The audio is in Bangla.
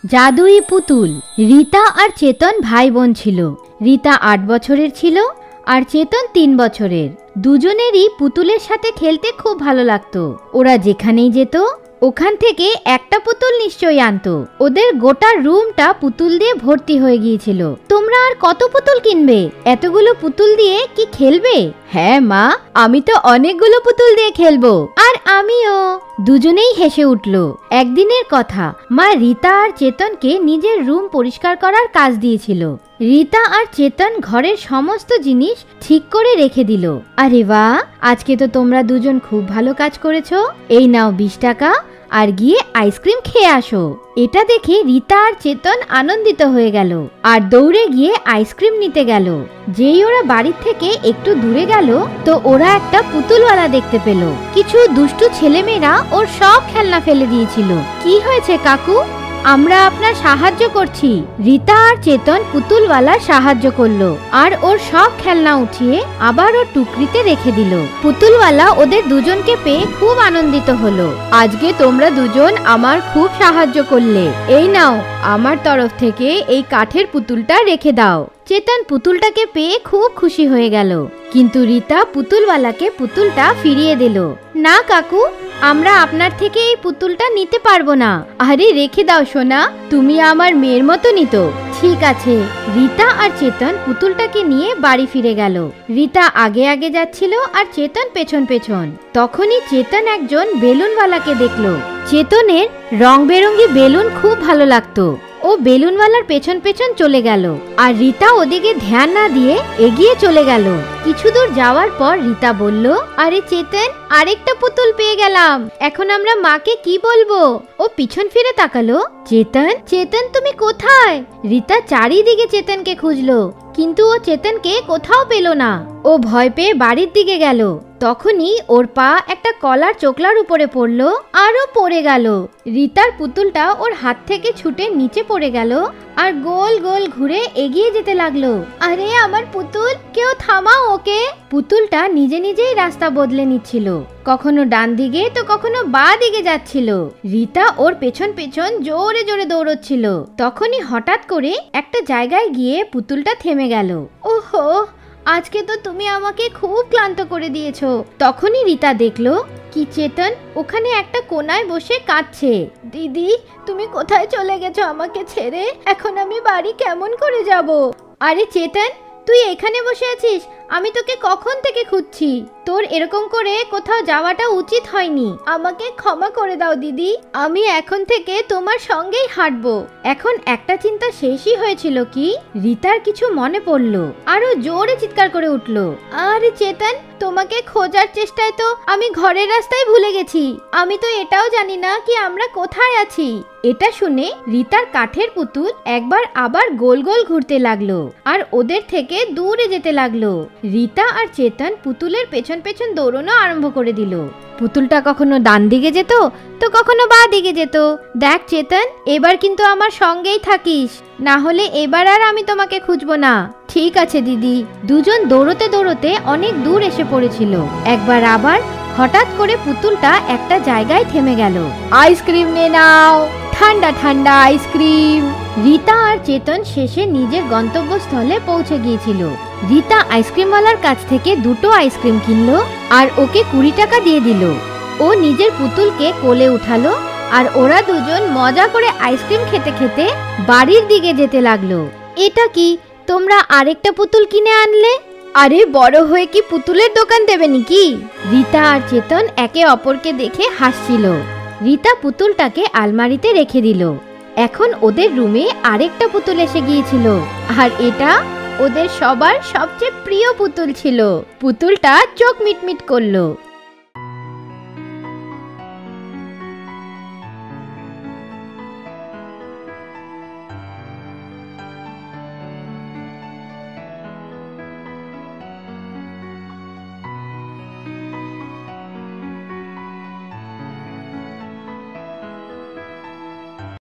জাদুই পুতুল। রিতা আর চেতন ভাই বোন ছিল। রিতা ৮ বছরের ছিল আর চেতন ৩ বছরের। দুজনেরই পুতুলের সাথে খেলতে খুব ভালো লাগতো। ওরা যেখানেই যেত ওখান থেকে একটা পুতুল নিশ্চয়ই আনতো। ওদের গোটা রুমটা পুতুল দিয়ে ভর্তি হয়ে গিয়েছিল। তোমরা আর কত পুতুল কিনবে? এতগুলো পুতুল দিয়ে কি খেলবে? হ্যাঁ মা, আমি তো অনেকগুলো পুতুল দিয়ে খেলবো। আর আমিও। দুজনেই হেসে উঠল। একদিনের কথা, মা রিতা আর চেতনকে নিজের রুম পরিষ্কার করার কাজ দিয়েছিল। রিতা আর চেতন ঘরের সমস্ত জিনিস ঠিক করে রেখে দিল। আরে বাহ, আজকে তো তোমরা দুজন খুব ভালো কাজ করেছো। এই নাও ২০ টাকা, আর গিয়ে আইসক্রিম খেয়ে আসো। এটা দেখে রিতা আর চেতন আনন্দিত হয়ে গেল আর দৌড়ে গিয়ে আইসক্রিম নিতে গেল। যেই ওরা বাড়ির থেকে একটু দূরে গেল তো ওরা একটা পুতুলওয়ালা দেখতে পেল। কিছু দুষ্টু ছেলেমেয়েরা ওর সব খেলনা ফেলে দিয়েছিল। কি হয়েছে কাকু? আমরা আপনার সাহায্য করছি। রিতা আর চেতন পুতুলওয়ালার সাহায্য করলো আর ওর সব খেলনা উঠিয়ে আবার ওর টুকরিতে রেখে দিল। পুতুলওয়ালা ওদের দুজনকে পেয়ে খুব আনন্দিত হলো। আজকে তোমরা দুজন আমার খুব সাহায্য করলে। এই নাও, আমার তরফ থেকে এই কাঠের পুতুলটা রেখে দাও। চেতন পুতুলটাকে পেয়ে খুব খুশি হয়ে গেল, কিন্তু রিতা পুতুলওয়ালাকে পুতুলটা ফিরিয়ে দিল। না কাকু, আমরা আপনার থেকে এই পুতুলটা নিতে পারবো না। আরে রেখে দাও সোনা, তুমি আমার মেয়ের মতো নিত। ঠিক আছে। রিতা আর চেতন পুতুলটাকে নিয়ে বাড়ি ফিরে গেল। রিতা আগে আগে যাচ্ছিল আর চেতন পেছন পেছন। তখনই চেতন একজন বেলুনওয়ালাকে দেখলো। চেতনের রং বেরঙি বেলুন খুব ভালো লাগতো। ও বেলুনওয়ালার পেছন পেছন চলে গেল আর রিতা ওদিকে ধ্যান না দিয়ে এগিয়ে চলে গেল। কিছু দূর যাওয়ার পর রিতা বলল, আরে চেতন, আরেকটা পুতুল পেয়ে গেলাম। এখন আমরা মাকে কি বলবো? ও পিছন ফিরে তাকালো। চেতন, চেতন তুমি কোথায়? রিতা চারিদিকে চেতনকে খুঁজলো, কিন্তু ও চেতনকে কোথাও পেল না। ও ভয় পেয়ে বাড়ির দিকে গেল। তখনই ওর পা একটা কলার চোকলার উপরে পড়লো আর ও পড়ে গেল। রিতার পুতুলটা ওর হাত থেকে ছুটে নিচে পড়ে গেল আর গোল গোল ঘুরে এগিয়ে যেতে লাগলো। আরে আমার পুতুল, কেউ থামাও ওকে। পুতুলটা নিজে নিজেই রাস্তা বদলে নিচ্ছিল, কখনো ডান দিকে তো কখনো বাঁ দিকে যাচ্ছিল। রিতা ওর পেছন পেছন জোরে জোরে দৌড়চ্ছিল। তখনই হঠাৎ করে একটা জায়গায় গিয়ে পুতুলটা থেমে গেল। ওহো, আজকে তো তুমি আমাকে খুব ক্লান্ত করে দিয়েছো। তখনই রিতা দেখলো কি চেতন ওখানে একটা কোনায় বসে কাঁদছে। দিদি, তুমি কোথায় চলে গেছো আমাকে ছেড়ে? এখন আমি বাড়ি কেমন করে যাব? আরে চেতন, তুই এখানে বসে আছিস? আমি তোকে কখন থেকে খুঁজছি। তোর এরকম করে কোথাও যাওয়াটা উচিত হয়নি। আমাকে ক্ষমা করে দাও দিদি, আমি এখন থেকে তোমার সঙ্গেই হাঁটবো। এখন একটা চিন্তা শেষই হয়েছিল কি রিতার কিছু মনে পড়লো। আরো জোরে চিৎকার করে উঠলো, আরে চেতন, তোমাকে খোঁজার চেষ্টায় তো আমি ঘরের রাস্তায় ভুলে গেছি। আমি তো এটাও জানি না কি আমরা কোথায় আছি। এটা শুনে রিতার কাঠের পুতুল একবার আবার গোল গোল ঘুরতে লাগলো আর ওদের থেকে দূরে যেতে লাগলো। রিতা আর চেতন পুতুলের পেছন পেছন দৌড়ানো আরম্ভ করে দিল। পুতুলটা কখনো ডান দিকে যেত তো কখনো বাঁ দিকে যেত। দেখ চেতন, এবার কিন্তু আমার সঙ্গেই থাকিস, না হলে এবার আর আমি তোমাকে খুঁজবো না। ঠিক আছে দিদি। দুজন দৌড়তে দৌড়তে অনেক দূর এসে পড়েছিল। একবার আবার হঠাৎ করে পুতুলটা একটা জায়গায় থেমে গেল। আইসক্রিম নে নাও, ঠান্ডা ঠান্ডা আইসক্রিম। রিতা আর চেতন শেষে নিজের গন্তব্যস্থলে পৌঁছে গিয়েছিল। রিতা আইসক্রিমওয়ালার কাছ থেকে 2টো আইসক্রিম কিনলো আর ওকে 20 টাকা দিয়ে দিল। ও নিজের পুতুলকে কোলে উঠালো আর ওরা দুজন মজা করে আইসক্রিম খেতে খেতে বাড়ির দিকে যেতে লাগলো। এটা কি, তোমরা আরেকটা পুতুল কিনে আনলে? আরে বড় হয়ে কি পুতুলের দোকান দেবে নাকি? রিতা আর চেতন একে অপরকে দেখে হাসছিল। রিতা পুতুলটাকে আলমারিতে রেখে দিল। এখন ওদের রুমে আরেকটা পুতুল এসে গিয়েছিল আর এটা ওদের সবার সবচেয়ে প্রিয় পুতুল ছিল। পুতুলটা চোখ মিটমিট করলো।